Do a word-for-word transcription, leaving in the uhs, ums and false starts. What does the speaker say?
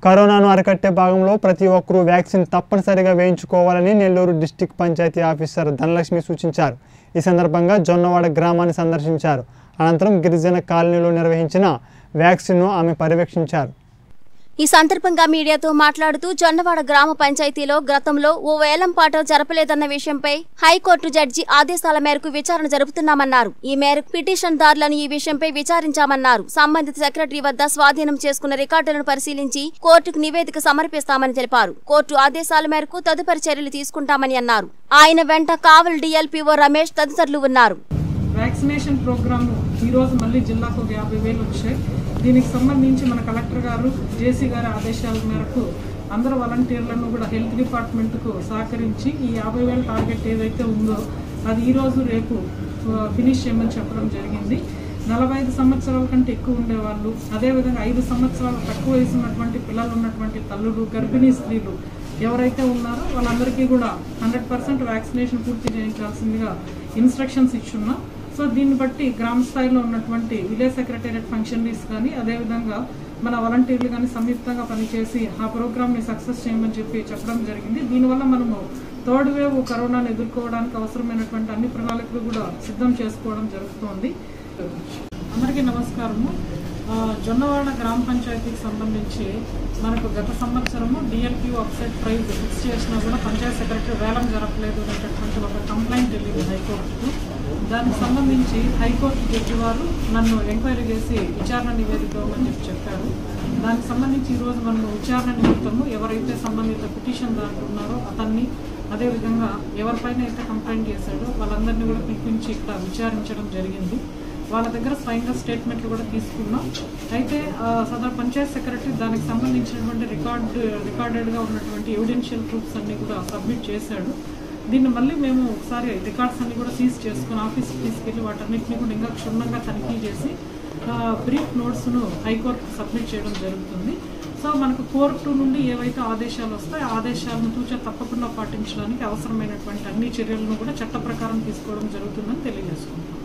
కరోనాను అరికట్టే భాగంలో ప్రతి ఒక్కరూ వ్యాక్సిన్ తప్పనిసరిగా వేయించుకోవాలని నెల్లూరు డిస్ట్రిక్ట్ పంచాయతీ ఆఫీసర్ ధనలక్ష్మి సూచించారు. ఈ సందర్భంగా జొన్నవాడ గ్రామాన్ని సందర్శించారు. అనంతరం గిరిజన కాలనీలో నిర్వహించిన వ్యాక్సిన్ను ఆమె పర్యవేక్షించారు. ఈ సందర్భంగా మీడియాతో మాట్లాడుతూ జొన్నవాడ గ్రామ పంచాయతీలో గతంలో ఓ వేలం పాట జరపలేదన్న విషయంపై హైకోర్టు జడ్జి ఆదేశాల మేరకు విచారణ జరుపుతున్నామన్నారు. ఈ మేరకు పిటిషన్దారులను ఈ విషయంపై విచారించామన్నారు. సంబంధిత సెక్రటరీ వద్ద స్వాధీనం చేసుకున్న రికార్డులను పరిశీలించి కోర్టుకు నివేదిక సమర్పిస్తామని తెలిపారు. కోర్టు ఆదేశాల మేరకు తదుపరి చర్యలు తీసుకుంటామని అన్నారు. ఆయన వెంట కావల్ డిఎల్పీఓ రమేష్ తదితరులు ఉన్నారు. వ్యాక్సినేషన్ ప్రోగ్రామ్ ఈ రోజు మళ్ళీ జిల్లాకు యాభై వేలు వచ్చాయి. దీనికి సంబంధించి మన కలెక్టర్ గారు జేసీ గారి ఆదేశాల మేరకు అందరు వాలంటీర్లను కూడా హెల్త్ డిపార్ట్మెంట్కు సహకరించి ఈ యాభై వేల టార్గెట్ ఏదైతే ఉందో అది ఈరోజు రేపు ఫినిష్ చేయమని చెప్పడం జరిగింది. నలభై ఐదు సంవత్సరాల కంటే ఎక్కువ ఉండేవాళ్ళు, అదేవిధంగా ఐదు సంవత్సరాలు తక్కువ వయసు ఉన్నటువంటి పిల్లలు ఉన్నటువంటి తల్లులు, గర్భిణీ స్త్రీలు ఎవరైతే ఉన్నారో వాళ్ళందరికీ కూడా హండ్రెడ్ పర్సెంట్ వ్యాక్సినేషన్ పూర్తి చేయించాల్సిందిగా ఇన్స్ట్రక్షన్స్ ఇచ్చున్నాం. సో దీన్ని బట్టి గ్రామ స్థాయిలో ఉన్నటువంటి విలేజ్ సెక్రటేరియట్ ఫంక్షనరీస్ కానీ అదేవిధంగా మన వాలంటీర్లు కానీ సంయుక్తంగా పనిచేసి ఆ ప్రోగ్రామ్ని సక్సెస్ చేయమని చెప్పి చెప్పడం జరిగింది. దీనివల్ల మనము థర్డ్ వేవ్ కరోనాను ఎదుర్కోవడానికి అవసరమైనటువంటి అన్ని ప్రణాళికలు కూడా సిద్ధం చేసుకోవడం జరుగుతోంది. అందరికీ నమస్కారము. జొన్నవాడ గ్రామ పంచాయతీకి సంబంధించి మనకు గత సంవత్సరము డిఎల్పీఓ అప్సెట్ ప్రైజ్ ఫిక్స్ చేసినా కూడా పంచాయత్ సెక్రటరీ వేలం జరపలేదు అనేటటువంటి ఒక కంప్లైంట్ వెళ్ళింది హైకోర్టుకు. దానికి సంబంధించి హైకోర్టు జడ్జి వారు నన్ను ఎంక్వైరీ చేసి విచారణ నివేదిక ఇవ్వమని చెప్పి చెప్పారు. దానికి సంబంధించి ఈరోజు మనము విచారణ నిమిత్తము ఎవరైతే సంబంధిత పిటిషన్ దాంట్లో ఉన్నారో అతన్ని, అదేవిధంగా ఎవరిపైన అయితే కంప్లైంట్ చేశాడో వాళ్ళందరినీ కూడా పిలిపించి ఇక్కడ విచారించడం జరిగింది. వాళ్ళ దగ్గర స్వయంగా స్టేట్మెంట్లు కూడా తీసుకున్నాం. అయితే సదర్ పంచాయత్ సెక్రటరీ దానికి సంబంధించినటువంటి రికార్డు రికార్డెడ్గా ఉన్నటువంటి ఎవిడెన్షియల్ ప్రూఫ్స్ అన్నీ కూడా సబ్మిట్ చేశాడు. దీన్ని మళ్ళీ మేము ఒకసారి రికార్డ్స్ అన్ని కూడా సీజ్ చేసుకుని ఆఫీస్కి తీసుకెళ్ళి వాటన్నిటిని కూడా ఇంకా క్షుణ్ణంగా తనిఖీ చేసి బ్రీఫ్ నోట్స్ను హైకోర్టుకు సబ్మిట్ చేయడం జరుగుతుంది. సో మనకు కోర్టు నుండి ఏవైతే ఆదేశాలు వస్తాయో ఆదేశాలను తూచా తప్పకుండా పాటించడానికి అవసరమైనటువంటి అన్ని చర్యలను కూడా చట్ట ప్రకారం తీసుకోవడం జరుగుతుందని తెలియజేసుకుంటాం.